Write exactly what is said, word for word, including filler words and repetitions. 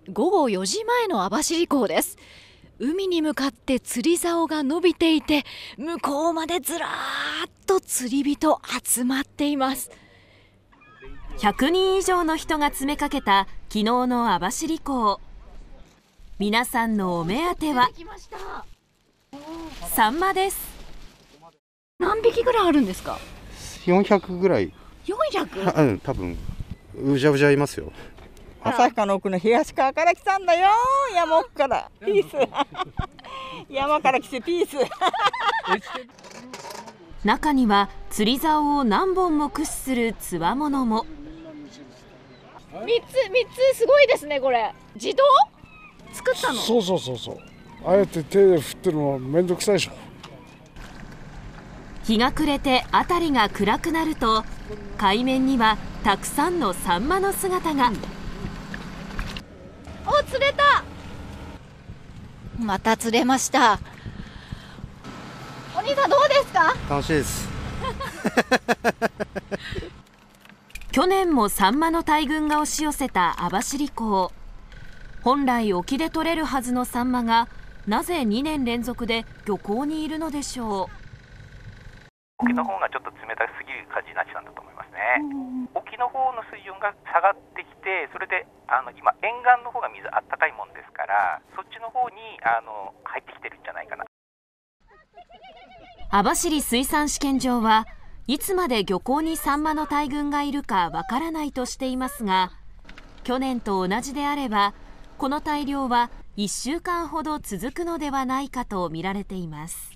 ごごよじまえの網走港です。海に向かって釣り竿が伸びていて、向こうまでずらーっと釣り人集まっています。 ひゃくにん以上の人が詰めかけた昨日の網走港。皆さんのお目当てはサンマです。 何匹ぐらいあるんですか？ よんひゃくぐらい。 よんひゃく？ うん、多分うじゃうじゃいますよ。 旭川の奥の東川から来たんだよ。山奥からピース山から来てピース中には釣り竿を何本も駆使するつわものも。 みっつみっつすごいですね。これ自動作ったの？ そうそうそうそう。あえて手で振ってるのはめんどくさいでしょ。 日が暮れて辺りが暗くなると、海面にはたくさんのサンマの姿が。 お、釣れた。また釣れました。お兄さんどうですか？ 楽しいです。 去年もサンマの大群が押し寄せた網走港。本来沖で取れるはずのサンマがなぜにねん連続で漁港にいるのでしょう。 沖の方がちょっと冷たすぎる感じになっちゃうんだと思いますね。沖の方の水温が下がってきて、それであの今沿岸の方が水あったかいもんですから、そっちの方にあの入ってきてるんじゃないかな。 網走水産試験場はいつまで漁港にサンマの大群がいるかわからないとしていますが、去年と同じであればこの大漁はいっしゅうかんほど続くのではないかと見られています。